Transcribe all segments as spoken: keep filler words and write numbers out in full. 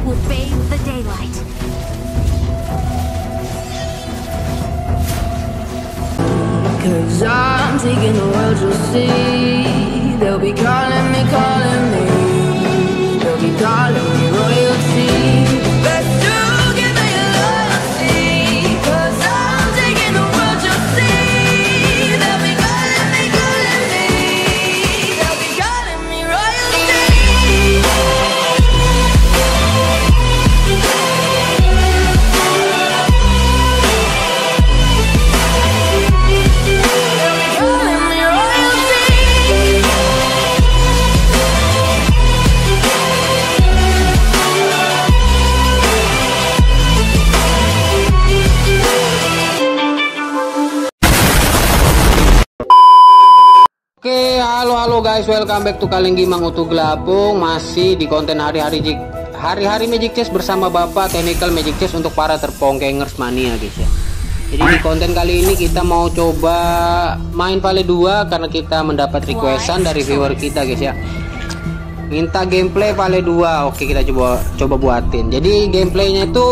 will bathe the daylight. Cause I'm taking the world, you'll see. They'll be calling me, calling me. They'll be calling me royalty. Let's do give me loyalty. Cause I'm taking the world, you'll see. They'll be calling me, calling me. They'll be calling me royalty. Oke, halo halo guys, welcome back to Kalenggi Mang Utu Gelabung. Masih di konten hari-hari hari-hari Magic Chess bersama Bapak Technical Magic Chess untuk para terpongkengers mania guys ya. Jadi di konten kali ini kita mau coba main Vale dua karena kita mendapat requestan dari viewer kita guys ya. Minta gameplay Vale dua. Oke, kita coba coba buatin. Jadi gameplaynya itu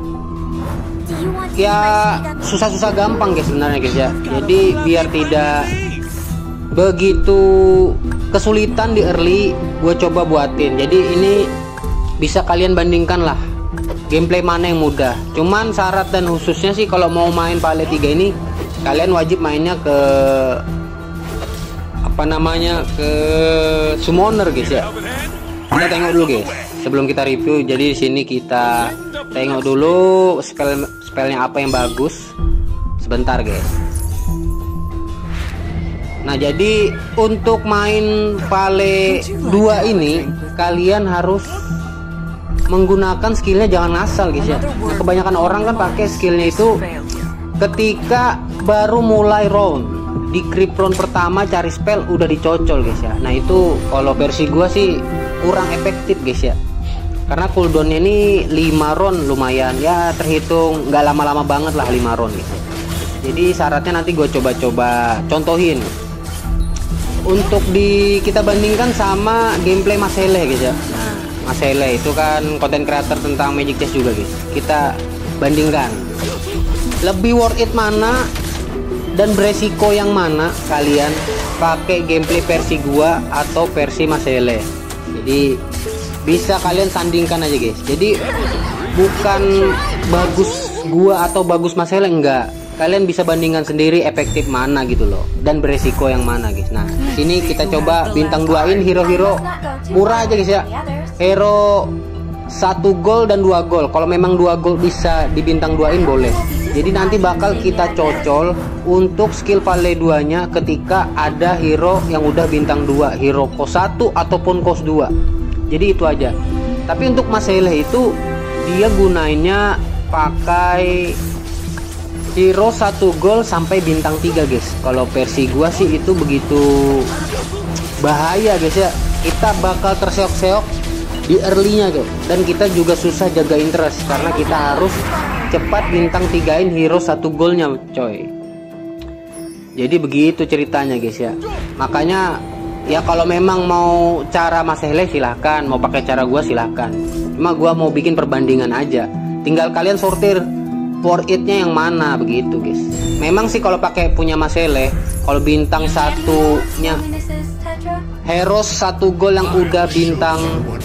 ya susah-susah gampang guys sebenarnya guys ya. Jadi biar tidak begitu kesulitan di early, gue coba buatin. Jadi ini bisa kalian bandingkan lah gameplay mana yang mudah. Cuman syarat dan khususnya sih kalau mau main Vale tiga ini kalian wajib mainnya ke apa namanya ke summoner guys ya. Kita tengok dulu guys sebelum kita review. Jadi di sini kita tengok dulu spell spellnya apa yang bagus. Sebentar guys. Nah, jadi untuk main Vale dua ini kalian harus menggunakan skillnya, jangan ngasal guys ya. Nah, kebanyakan orang kan pakai skillnya itu ketika baru mulai round, di creep round pertama cari spell udah dicocol guys ya. Nah, itu kalau versi gua sih kurang efektif guys ya. Karena cooldownnya ini lima round, lumayan ya, terhitung nggak lama-lama banget lah lima round gitu. Jadi syaratnya nanti gue coba-coba contohin. Untuk di kita bandingkan sama gameplay Mas Hele guys ya. Nah, Mas Hele itu kan konten creator tentang Magic Chess juga guys. Kita bandingkan lebih worth it mana dan beresiko yang mana kalian pakai gameplay versi gua atau versi Mas Hele. Jadi bisa kalian sandingkan aja guys. Jadi bukan bagus gua atau bagus Mas Hele, enggak. Kalian bisa bandingkan sendiri efektif mana gitu loh dan beresiko yang mana guys. Nah, sini kita coba bintang duain hero-hero murah aja guys ya. Hero satu gol dan dua gol. Kalau memang dua gol bisa dibintang duain boleh. Jadi nanti bakal kita cocol untuk skill Vale dua nya ketika ada hero yang udah bintang dua, hero kos satu ataupun kos dua. Jadi itu aja. Tapi untuk Mas Hele itu dia gunainnya pakai hero satu gol sampai bintang tiga guys. Kalau versi gua sih itu begitu bahaya guys ya. Kita bakal terseok-seok di early-nya guys. Dan kita juga susah jaga interest karena kita harus cepat bintang tigain hero satu golnya coy. Jadi begitu ceritanya guys ya. Makanya ya kalau memang mau cara Mas Hele silahkan, mau pakai cara gua silahkan. Cuma gua mau bikin perbandingan aja. Tinggal kalian sortir worth it-nya yang mana begitu guys. Memang sih kalau pakai punya Mas Hele, kalau bintang satunya hero satu gol yang udah bintang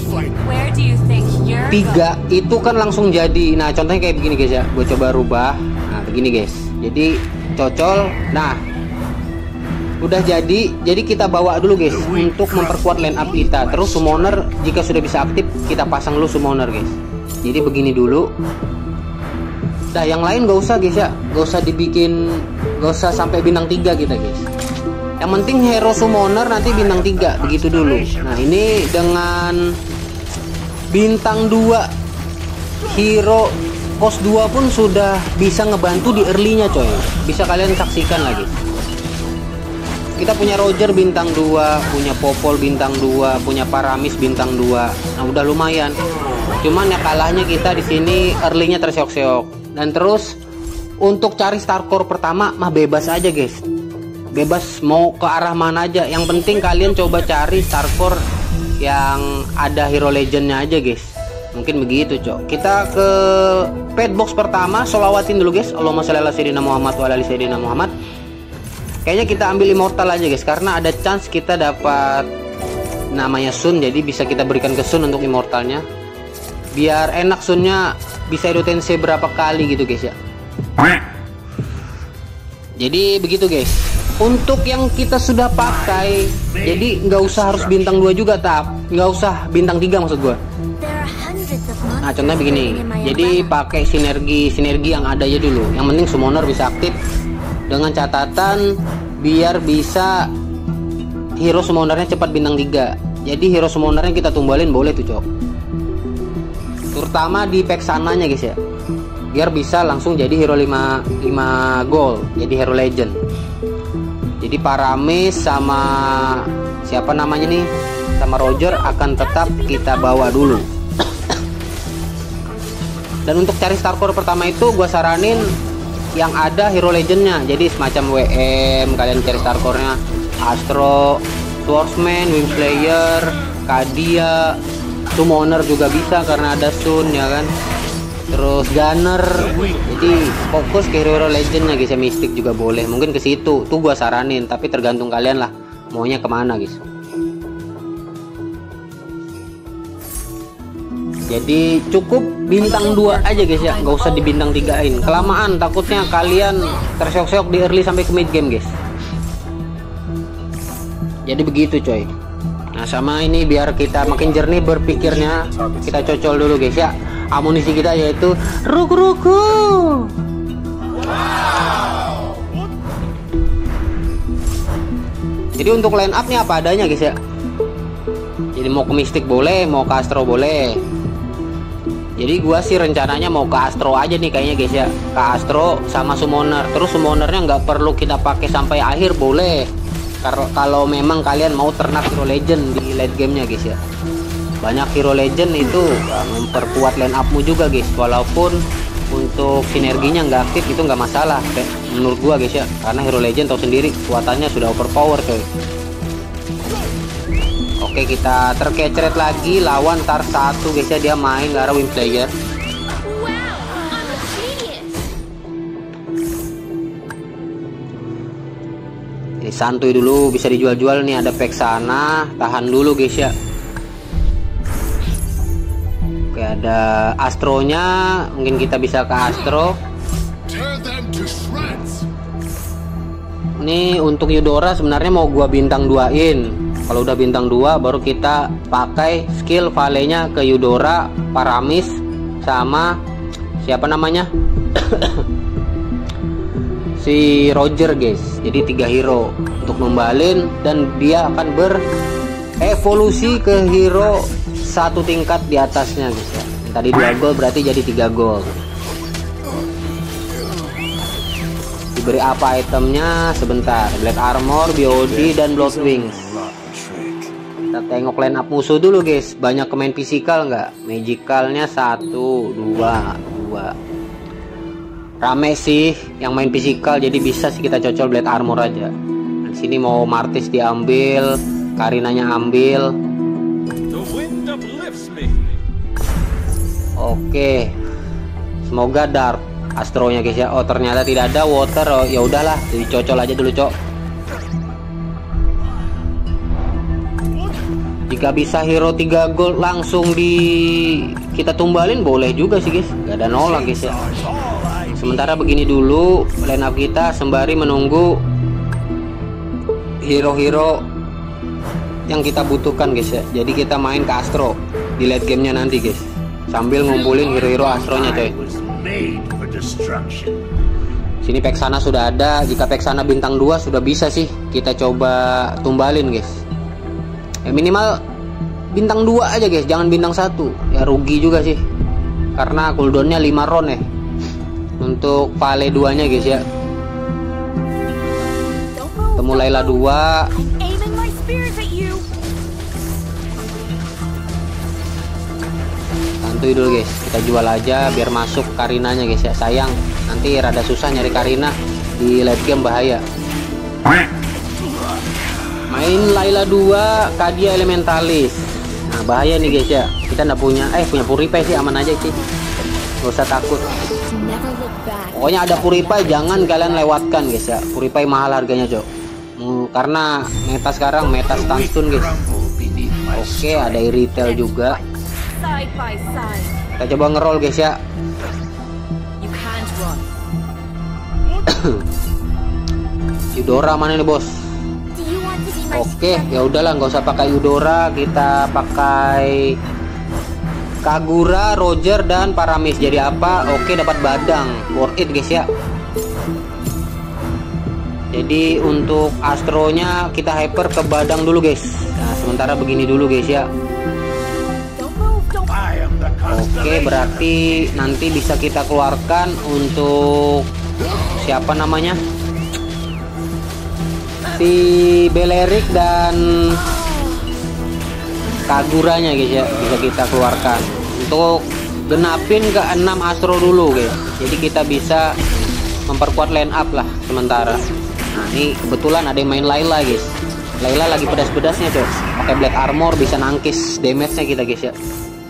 tiga itu kan langsung jadi. Nah, contohnya kayak begini guys ya. Gue coba rubah. Nah, begini guys. Jadi cocol. Nah, udah jadi. Jadi kita bawa dulu guys untuk memperkuat line up kita. Terus summoner jika sudah bisa aktif kita pasang dulu summoner guys. Jadi begini dulu. Nah, yang lain gak usah guys ya, gak usah dibikin, gak usah sampai bintang tiga kita guys. Yang penting hero summoner nanti bintang tiga, begitu dulu. Nah, ini dengan bintang dua hero kos dua pun sudah bisa ngebantu di early-nya coy. Bisa kalian saksikan lagi. Kita punya Roger bintang dua, punya Popol bintang dua, punya Paramis bintang dua. Nah, udah lumayan. Cuman ya kalahnya kita di sini early-nya terseok-seok. Dan terus untuk cari star core pertama mah bebas aja guys. Bebas mau ke arah mana aja. Yang penting kalian coba cari star core yang ada hero legendnya aja guys. Mungkin begitu cok. Kita ke pet box pertama, solawatin dulu guys. Allahumma sholli ala sayyidina Muhammad wa ala ali sayyidina Muhammad. Kayaknya kita ambil immortal aja guys, karena ada chance kita dapat namanya Sun, jadi bisa kita berikan ke Sun untuk immortalnya. Biar enak Sunnya bisa Edo Tensei berapa kali gitu guys ya. Jadi begitu guys. Untuk yang kita sudah pakai, jadi nggak usah harus bintang dua juga, tap. Nggak usah bintang tiga maksud gua. Nah contohnya begini, jadi pakai sinergi sinergi yang ada aja dulu. Yang penting summoner bisa aktif, dengan catatan biar bisa hero summonernya cepat bintang tiga. Jadi hero summonernya kita tumbalin boleh tuh cok, terutama di pack sananya guys ya, biar bisa langsung jadi hero lima gold, jadi hero legend. Jadi Paramis sama siapa namanya nih, sama Roger akan tetap kita bawa dulu. Dan untuk cari star core pertama itu gue saranin yang ada hero legendnya, jadi semacam W M kalian cari star core-nya Astro, Swordsman, Wingslayer, Kadia, Summoner juga bisa karena ada Sun ya kan, terus Gunner. Jadi fokus ke hero legendnya guys ya, Mystic juga boleh, mungkin ke situ tuh gua saranin, tapi tergantung kalian lah maunya kemana guys. Jadi cukup bintang dua aja guys ya, nggak usah di bintang tigain, kelamaan takutnya kalian terseok-seok di early sampai ke mid game guys. Jadi begitu coy. Nah sama ini biar kita makin jernih berpikirnya, kita cocol dulu guys ya. Amunisi kita yaitu ruku-ruku. Jadi untuk line up nya apa adanya guys ya. Jadi mau ke Mystic boleh, mau ke Astro boleh. Jadi gua sih rencananya mau ke Astro aja nih kayaknya guys ya, ke Astro sama Summoner. Terus Summonernya nggak perlu kita pakai sampai akhir boleh, kalau memang kalian mau ternak hero legend di late gamenya guys ya. Banyak hero legend itu uh, memperkuat line upmu juga guys, walaupun untuk sinerginya nggak aktif itu nggak masalah menurut gua guys ya, karena hero legend tahu sendiri kekuatannya sudah overpower coy. Oke kita terkecret lagi lawan tar satu guys ya, dia main gara Wingslayer. Ini santuy dulu, bisa dijual-jual nih, ada pack sana, tahan dulu guys ya. Oke ada Astronya, mungkin kita bisa ke Astro. Ini untuk Eudora sebenarnya mau gua bintang duain. Kalau udah bintang dua baru kita pakai skill Valley-nya ke Eudora, Paramis sama siapa namanya si Roger guys. Jadi tiga hero untuk numbalin, dan dia akan berevolusi ke hero satu tingkat di atasnya guys ya. Yang tadi dua gol berarti jadi tiga gol. Diberi apa itemnya sebentar, Black Armor, B O D dan Blood Wings. Kita tengok line up musuh dulu guys, banyak main physical nggak? Magicalnya satu, dua, dua. Rame sih yang main physical, jadi bisa sih kita cocol Black Armor aja. Di sini mau Martis diambil, Karinanya ambil. Oke, semoga Dark Astronya guys ya. Oh ternyata tidak ada water, oh ya udahlah, dicocol aja dulu cok. Jika bisa hero tiga gold langsung di kita tumbalin boleh juga sih guys, gak ada nolak guys ya. Sementara begini dulu line up kita sembari menunggu hero-hero yang kita butuhkan guys ya. Jadi kita main ke Astro di late gamenya nanti guys, sambil ngumpulin hero-hero Astronya coy. Sini pack sana sudah ada, jika pack sana bintang dua sudah bisa sih kita coba tumbalin guys. Ya minimal bintang dua aja guys, jangan bintang satu. Ya rugi juga sih, karena cooldownnya lima round ya untuk Vale dua nya guys ya. Temu Layla dua. Santuy dulu guys, kita jual aja biar masuk Karinanya guys ya. Sayang nanti rada susah nyari Karina di late game, bahaya. Main Layla dua, Kadia Elementalis. Nah bahaya nih guys ya, kita nggak punya eh punya purify sih, aman aja sih, nggak usah takut. Pokoknya ada purify jangan kalian lewatkan guys ya. Purify mahal harganya cok, hmm, karena meta sekarang meta stun guys. Oke ada retail juga, kita coba ngerol guys ya. Eudora mana nih bos? Oke ya udahlah, nggak usah pakai Eudora, kita pakai Kagura, Roger dan Paramis. Jadi apa? Oke dapat badang, worth it guys ya. Jadi untuk Astronya kita hyper ke badang dulu guys. Nah sementara begini dulu guys ya. Oke berarti nanti bisa kita keluarkan untuk siapa namanya, si Belerik dan Kaguranya guys ya, bisa kita keluarkan untuk genapin ke enam Astro dulu guys. Jadi kita bisa memperkuat line up lah sementara. Nah ini kebetulan ada yang main Layla guys. Layla lagi pedas-pedasnya coy, pakai black armor bisa nangkis damage-nya kita guys ya.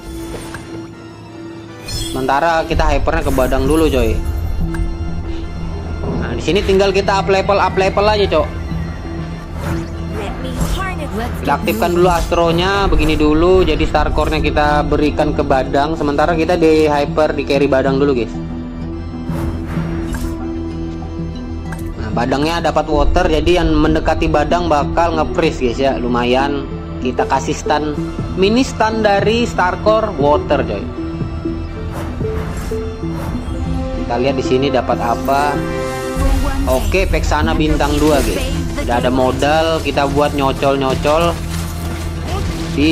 Sementara kita hypernya ke badang dulu coy. Nah di sini tinggal kita up level up level aja coy. Kita aktifkan dulu Astronya begini dulu, jadi star core-nya kita berikan ke badang, sementara kita di hyper di carry badang dulu guys. Nah badangnya dapat water, jadi yang mendekati badang bakal nge-freeze guys ya, lumayan. Kita kasih stun, mini stun dari star core water coy. Kita lihat di sini dapat apa. Oke Vexana bintang dua guys. Udah ada modal kita buat nyocol-nyocol di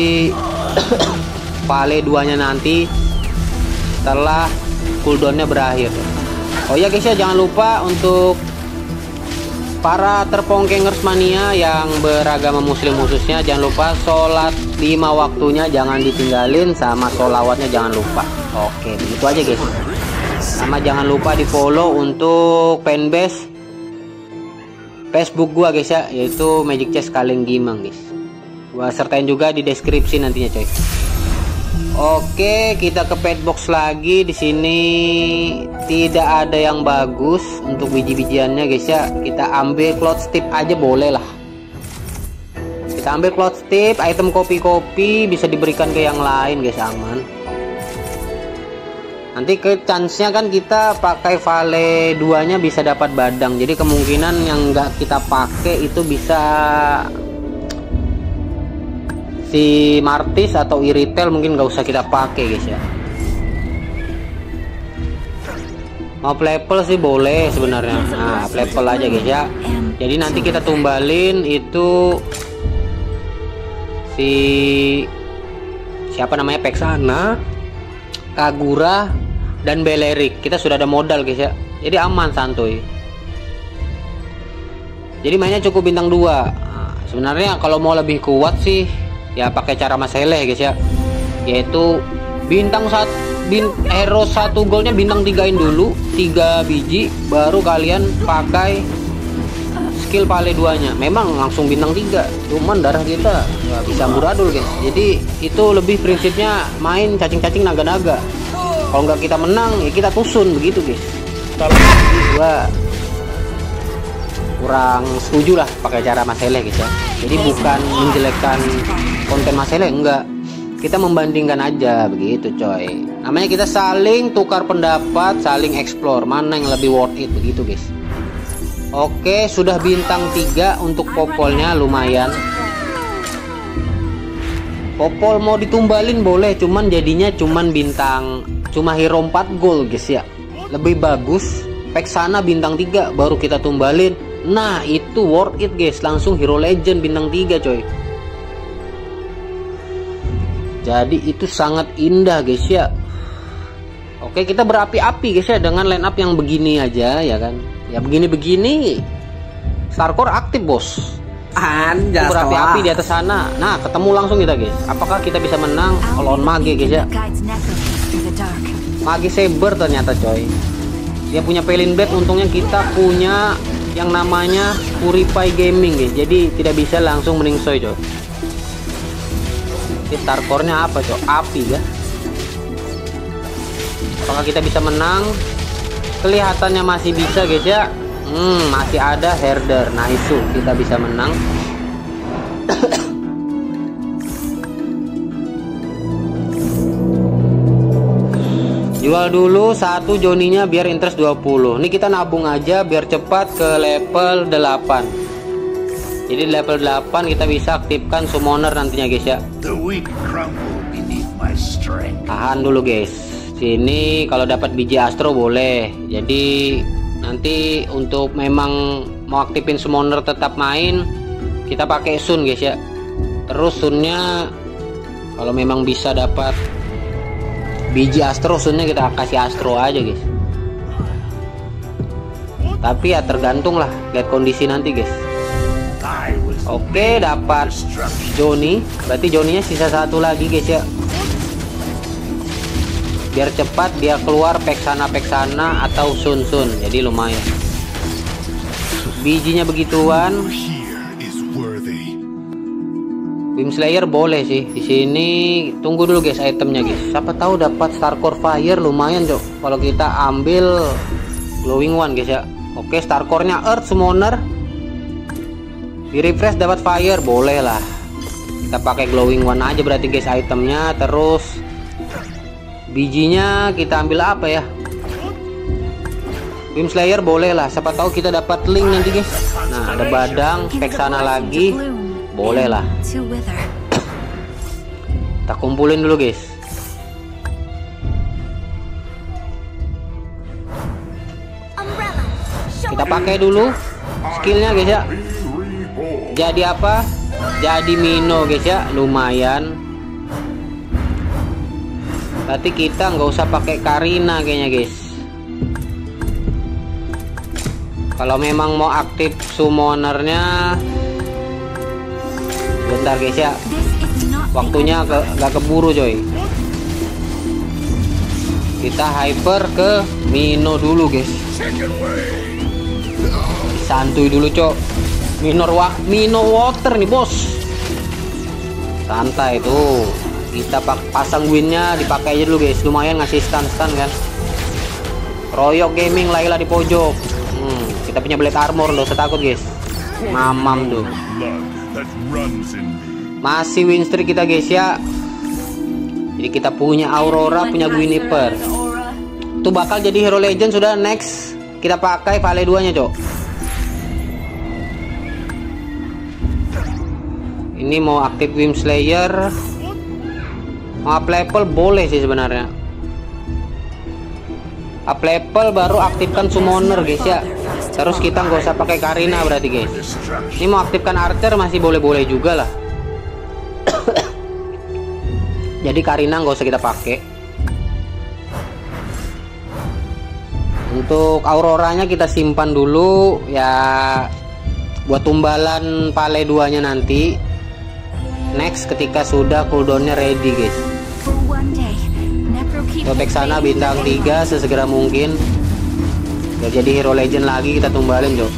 Vale duanya nanti setelah cooldownnya berakhir. Oh ya guys ya, jangan lupa untuk para terpongkengers mania yang beragama muslim khususnya, jangan lupa sholat lima waktunya jangan ditinggalin, sama sholawatnya jangan lupa. Oke begitu aja guys. Sama jangan lupa di follow untuk fanbase Facebook gua guys ya, yaitu Magic Chess Kaleng Gimang guys. Gua sertain juga di deskripsi nantinya coy. Oke, kita ke pet box lagi. Di sini tidak ada yang bagus untuk biji-bijiannya guys ya. Kita ambil cloud stip aja boleh lah. Kita ambil cloud stip, item kopi-kopi bisa diberikan ke yang lain guys, aman. Nanti ke chance-nya kan kita pakai Vale duanya bisa dapat badang. Jadi kemungkinan yang nggak kita pakai itu bisa si Martis atau Iritel, mungkin nggak usah kita pakai guys ya. Mau level sih boleh sebenarnya. Nah level aja guys ya. Jadi nanti kita tumbalin itu si siapa namanya, Vexana, Kagura dan Belerik. Kita sudah ada modal guys ya, jadi aman santuy. Jadi mainnya cukup bintang dua. Nah, sebenarnya kalau mau lebih kuat sih ya pakai cara Mas Hele guys ya, yaitu bintang satu bin, hero satu golnya bintang tigain dulu tiga biji, baru kalian pakai skill Vale duanya. Memang langsung bintang tiga, cuman darah kita nggak bisa amburadul guys. Jadi itu lebih prinsipnya main cacing-cacing naga-naga. Kalau nggak kita menang ya kita tusun begitu guys. Gua kurang setuju lah pakai cara Mas Hele guys ya. Jadi bukan menjelekkan konten Mas Hele, enggak, kita membandingkan aja begitu coy. Namanya kita saling tukar pendapat, saling explore mana yang lebih worth it begitu guys. Oke sudah bintang tiga untuk popolnya, lumayan. Popol mau ditumbalin boleh, cuman jadinya cuman bintang, cuma hero empat gol guys ya. Lebih bagus Vexana bintang tiga baru kita tumbalin. Nah itu worth it guys, langsung hero legend bintang tiga coy. Jadi itu sangat indah guys ya. Oke kita berapi-api guys ya dengan line up yang begini aja ya kan. Ya begini-begini Starcore aktif bos. Anjas berapi-api di atas sana. Nah ketemu langsung kita guys. Apakah kita bisa menang lawan Mage guys ya. Mage Saber ternyata coy. Dia punya Pelin Blade, untungnya kita punya yang namanya Purify Gaming guys. Jadi tidak bisa langsung meningsoy coy. Ini star core-nya apa cok? Api ya. Apakah kita bisa menang? Kelihatannya masih bisa guys ya. Hmm, masih ada herder. Nah itu kita bisa menang. Jual dulu satu Joninya biar interest dua puluh. Ini kita nabung aja biar cepat ke level delapan. Jadi level delapan kita bisa aktifkan summoner nantinya guys ya. Tahan dulu guys. Sini kalau dapat biji astro boleh. Jadi nanti untuk memang mau aktifin summoner tetap main, kita pakai sun guys ya. Terus sunnya kalau memang bisa dapat biji astro, sunnya kita kasih astro aja guys. Tapi ya tergantung lah, lihat kondisi nanti guys. Oke, dapat Joni. Berarti Joninya sisa satu lagi guys ya. Biar cepat dia keluar peksana peksana atau sun sun. Jadi lumayan. Bijinya begituan. Beam Slayer boleh sih di sini. Tunggu dulu guys itemnya guys. Siapa tahu dapat Star Core Fire lumayan cok. Kalau kita ambil Glowing One guys ya. Oke, Star Core-nya Earth Summoner. Di refresh dapat Fire boleh lah. Kita pakai Glowing One aja berarti guys itemnya. Terus bijinya kita ambil apa ya? Beam Slayer boleh lah. Siapa tahu kita dapat link nanti guys. Nah ada badang peksana lagi. Boleh lah. Kita kumpulin dulu guys. Kita pakai dulu skillnya guys ya. Jadi apa? Jadi Mino guys ya. Lumayan. Berarti kita nggak usah pakai Karina kayaknya guys. Kalau memang mau aktif summonernya, bentar guys ya, waktunya ke, gak keburu coy. Kita hyper ke Mino dulu guys. Santuy dulu cok. Minor wa Mino water nih bos. Santai tuh. Kita pasang winnya, dipakai aja dulu guys. Lumayan ngasih stun stun kan. Royok Gaming Layla di pojok. Hmm, kita punya blade armor, nggak usah takut guys. Mamam tuh. Masih win streak kita guys ya. Jadi kita punya Aurora, punya Gwynper. Itu bakal jadi hero legend sudah next. Kita pakai Vale dua nya cok. Ini mau aktif Beam Slayer, mau up level boleh sih sebenarnya. Up level baru aktifkan summoner guys ya. Terus kita nggak usah pakai Karina berarti guys. Ini mau aktifkan Archer masih boleh-boleh juga lah. Jadi Karina nggak usah kita pakai. Untuk Auroranya kita simpan dulu ya, buat tumbalan Vale dua nya nanti. Next ketika sudah cooldownnya ready guys. Topek sana bintang tiga sesegera mungkin. Biar jadi hero legend lagi kita tumbalin cok.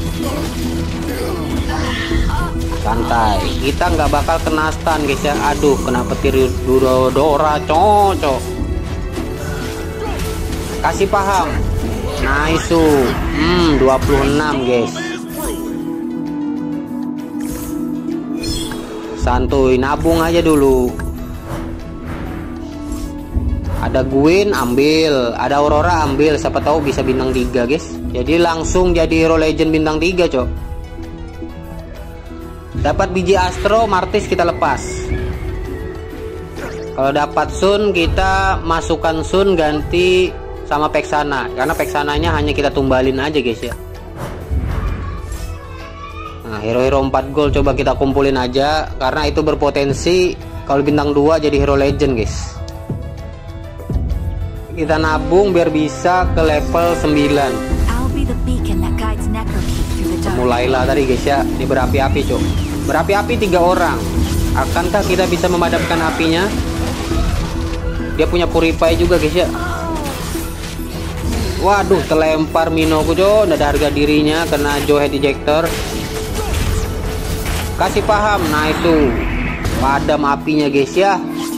Santai, kita nggak bakal kena stun guys ya. Aduh, kena petir Dora cocok. Kasih paham. Nice. Hmm, dua puluh enam guys. Santuy, nabung aja dulu. Ada Gwyn ambil, ada Aurora ambil, siapa tahu bisa bintang tiga guys. Jadi langsung jadi hero legend bintang tiga cok. Dapat biji astro, Martis kita lepas. Kalau dapat sun kita masukkan sun ganti sama Peksana, karena Peksananya hanya kita tumbalin aja guys ya. Nah hero-hero empat gold coba kita kumpulin aja, karena itu berpotensi kalau bintang dua jadi hero legend guys. Kita nabung biar bisa ke level sembilan. Mulailah tadi guys ya. Ini berapi-api cok. Berapi-api tiga orang. Akankah kita bisa memadamkan apinya? Dia punya purify juga guys ya. Waduh, terlempar Minoku cok. Udah ada harga dirinya, kena Joe head ejector. Kasih paham. Nah itu padam apinya guys ya.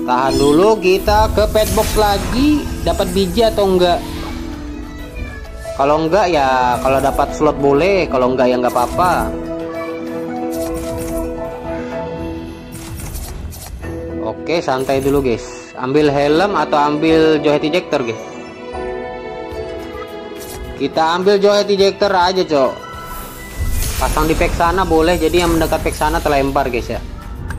Tahan dulu, kita ke pet box lagi. Dapat biji atau enggak? Kalau enggak ya, kalau dapat slot boleh, kalau enggak ya enggak apa-apa. Oke, santai dulu guys. Ambil helm atau ambil joyhead ejector guys. Kita ambil joyhead ejector aja cok. Pasang di pack sana boleh, jadi yang mendekat pack sana terlempar guys ya.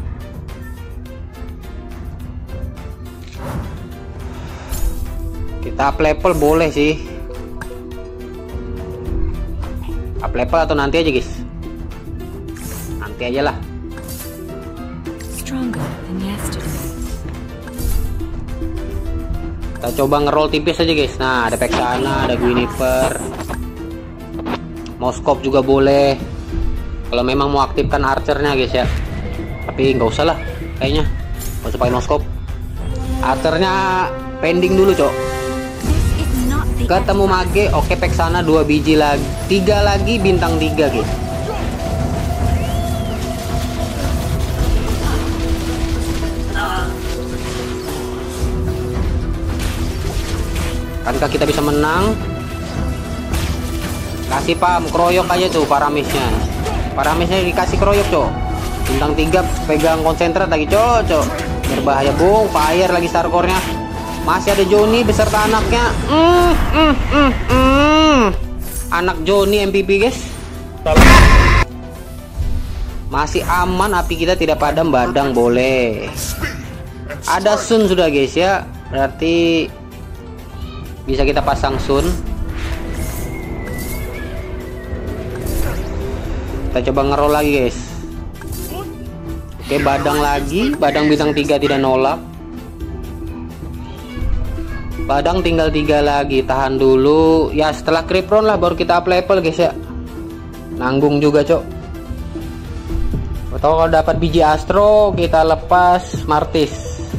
Kita up level boleh sih. Up level atau nanti aja guys. Nanti aja lah. Kita coba ngeroll tipis aja guys. Nah, ada pack sana, ada Gwiniper. Mau scope juga boleh. Kalau memang mau aktifkan archernya guys ya. Tapi nggak usah lah kayaknya. Nggak usah pakai no scope. Archernya pending dulu cok. Ketemu mage, oke pack sana dua biji lagi, tiga lagi bintang tiga guys. Kankah kita bisa menang? Kasih paham, kroyok aja tuh paramisnya. Paramisnya dikasih kroyok cok. Bintang tiga pegang konsentrat lagi cok cok. Berbahaya bung, fire lagi starcore-nya. Masih ada Johnny beserta anaknya. Mm, mm, mm, mm. Anak Johnny M V P guys. Masih aman, api kita tidak padam, badang boleh. Ada Sun sudah guys ya. Berarti bisa kita pasang Sun. Kita coba ngeroll lagi guys. Oke, badang lagi. Badang bintang tiga tidak nolak. Badang tinggal tiga lagi, tahan dulu ya. Setelah creep round lah baru kita up level guys ya. Nanggung juga cok. Atau kalau dapat biji Astro kita lepas Martis.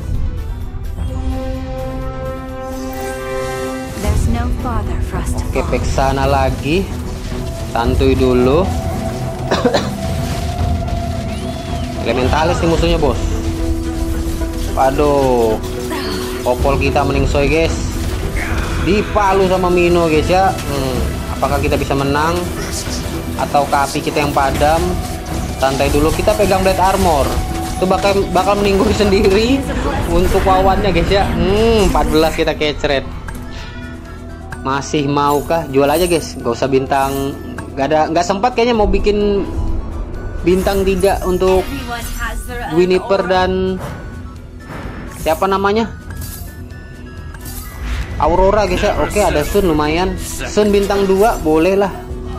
Oke, pack sana lagi. Santuy dulu. Elementalis nih musuhnya bos. Waduh, popol kita meningsoy guys. Dipalu sama Mino guys ya. hmm, Apakah kita bisa menang atau api kita yang padam? Santai dulu, kita pegang blade armor. Itu bakal bakal meninggoy sendiri untuk wawannya guys ya. hmm, empat belas kita kecret. Masih maukah? Jual aja guys, gak usah bintang. Gak ada, gak sempat kayaknya mau bikin bintang tiga untuk Gwiniper dan siapa namanya, Aurora guys ya. Oke, ada Sun lumayan. Sun bintang dua boleh lah.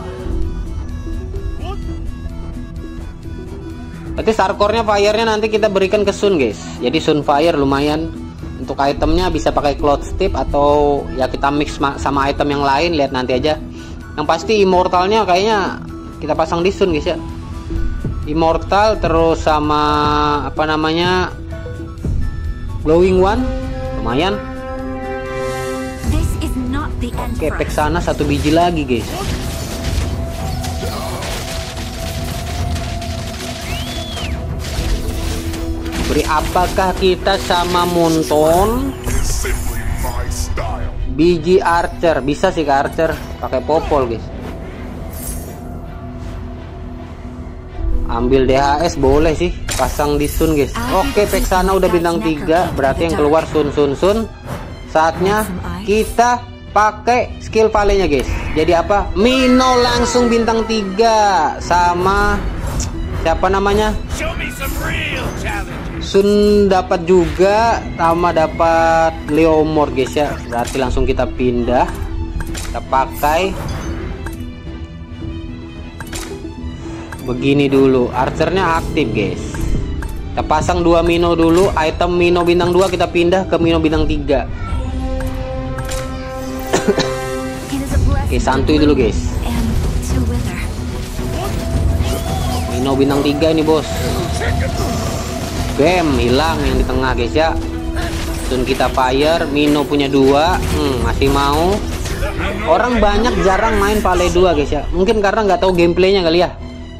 Berarti starcore-nya fire-nya nanti kita berikan ke Sun guys. Jadi Sun fire lumayan. Untuk itemnya bisa pakai cloud stip atau ya kita mix sama item yang lain, lihat nanti aja. Yang pasti immortalnya kayaknya kita pasang di Sun guys ya. Immortal terus sama apa namanya, glowing one lumayan. Oke, pack sana satu biji lagi guys. Beri apakah kita sama Munton? Biji Archer bisa sih ke Archer pakai popol guys. Ambil D H S boleh sih, pasang di Sun guys. Oke, pack sana udah bintang tiga, berarti yang keluar Sun Sun Sun. Saatnya kita pakai skill valenya guys. Jadi apa? Mino langsung bintang tiga sama siapa namanya? Sun dapat juga, sama dapat Leomord guys ya. Berarti langsung kita pindah, kita pakai begini dulu. Archernya aktif guys. Kita pasang dua Mino dulu. Item Mino bintang dua kita pindah ke Mino bintang tiga. Oke, santuy dulu guys. Mino bintang tiga ini bos. Bam, hilang yang di tengah guys ya. Sun kita fire. Mino punya dua. hmm, Masih mau. Orang banyak jarang main Vale dua guys ya. Mungkin karena nggak tahu gameplaynya kali ya.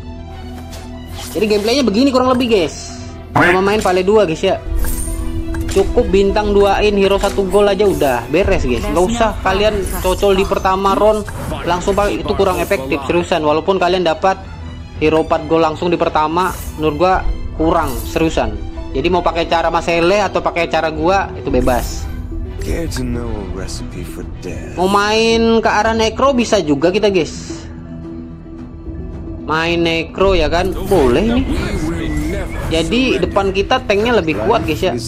Jadi gameplaynya begini kurang lebih guys. Mau main Vale dua guys ya. Cukup bintang duain hero satu gol aja udah beres guys. Nggak usah kalian cocol di pertama round langsung pakai, itu kurang efektif seriusan. Walaupun kalian dapat hero empat gol langsung di pertama, menurut gua kurang seriusan. Jadi mau pakai cara Mas Ele atau pakai cara gua itu bebas. Mau main ke arah necro bisa juga kita guys. Main necro ya kan, boleh nih. Jadi depan kita tanknya lebih kuat guys ya.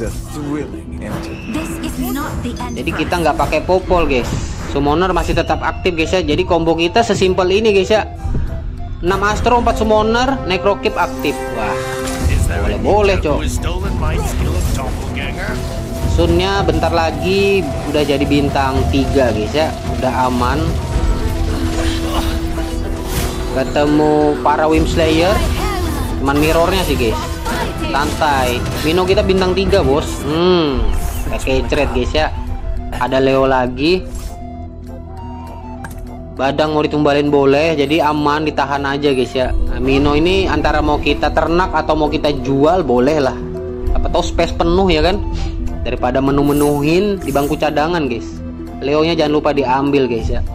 Jadi kita nggak pakai popol guys. Summoner masih tetap aktif guys ya. Jadi combo kita sesimpel ini guys ya. enam Astro, empat Summoner, Necro Keep aktif. Wah, boleh-boleh cok. Sunnya bentar lagi udah jadi bintang tiga guys ya. Udah aman. Ketemu para Wim Slayer, cuman mirrornya sih guys. Santai. Mino kita bintang tiga bos. Hmm, kayak kecret guys ya. Ada Leo lagi. Badang mau ditumbalin boleh, jadi aman, ditahan aja guys ya. Nah, Mino ini antara mau kita ternak atau mau kita jual boleh lah. Apa tahu space penuh ya kan? Daripada menu-menuhin di bangku cadangan guys. Leonya jangan lupa diambil guys ya.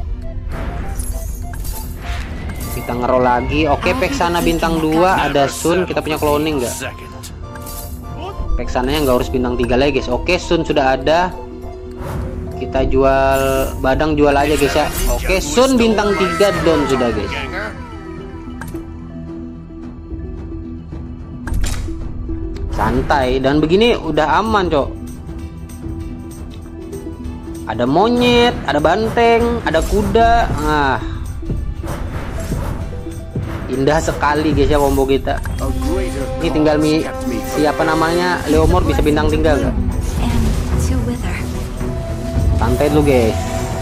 Kita ngerol lagi. Oke, Peksana bintang dua, ada Sun. Kita punya cloning nggak? Peksananya nggak harus bintang tiga lagi guys. Oke, Sun sudah ada. Kita jual Badang, jual aja guys ya. Oke, Sun bintang tiga down sudah guys. Santai dan begini udah aman cok. Ada monyet, ada banteng, ada kuda. Ah, indah sekali guys ya combo kita. Ini tinggal mi siapa namanya Leomord bisa bintang tiga nggak? Santai dulu guys.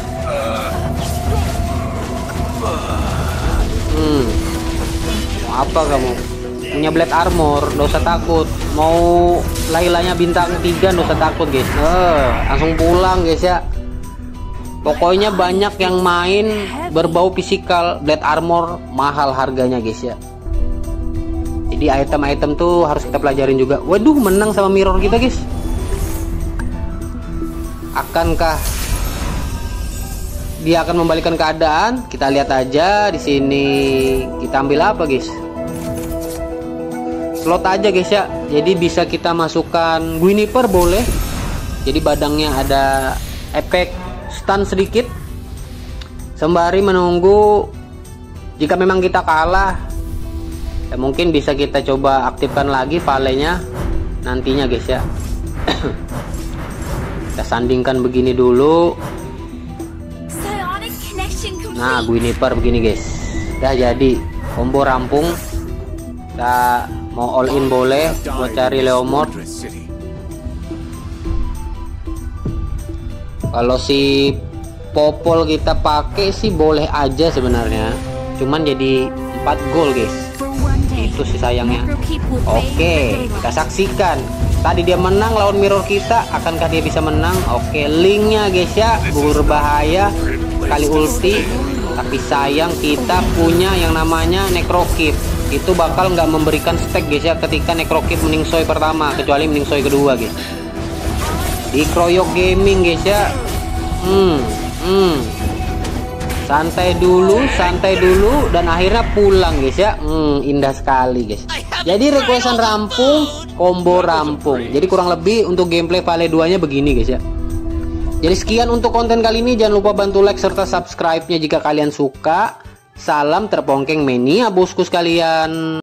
Hmm, mau apa kamu? Punya Blade Armor, nggak usah takut. Mau Lailanya bintang tiga, nggak usah takut guys. Eh, langsung pulang guys ya. Pokoknya banyak yang main berbau fisikal. Blade Armor mahal harganya guys ya. Jadi item-item tuh harus kita pelajarin juga. Waduh, menang sama mirror kita guys. Akankah dia akan membalikan keadaan? Kita lihat aja di sini. Kita ambil apa guys? Slot aja guys ya. Jadi bisa kita masukkan Guiniper boleh. Jadi badangnya ada efek stun sedikit. Sembari menunggu jika memang kita kalah, ya mungkin bisa kita coba aktifkan lagi valenya nantinya guys ya. Kita sandingkan begini dulu. Nah, Guiniper begini guys. Udah jadi combo rampung. Kita mau all in boleh buat cari Leomord. Kalau si popol kita pakai sih boleh aja sebenarnya. Cuman jadi empat gol guys. Itu sih sayangnya. Oke, kita saksikan. Tadi dia menang lawan mirror kita, akankah dia bisa menang? Oke, linknya guys ya, berbahaya kali ulti, tapi sayang kita punya yang namanya Necro Keep. Itu bakal nggak memberikan stack guys ya ketika Necro Keep meningsoy pertama, kecuali meningsoy kedua guys. Di Kroyok Gaming guys ya. Hmm, hmm. Santai dulu, santai dulu, dan akhirnya pulang guys ya. Hmm, indah sekali guys. Jadi requestan rampung, combo rampung. Jadi kurang lebih untuk gameplay Vale dua nya begini guys ya. Jadi sekian untuk konten kali ini. Jangan lupa bantu like serta subscribe-nya jika kalian suka. Salam terpongkeng mania bosku sekalian.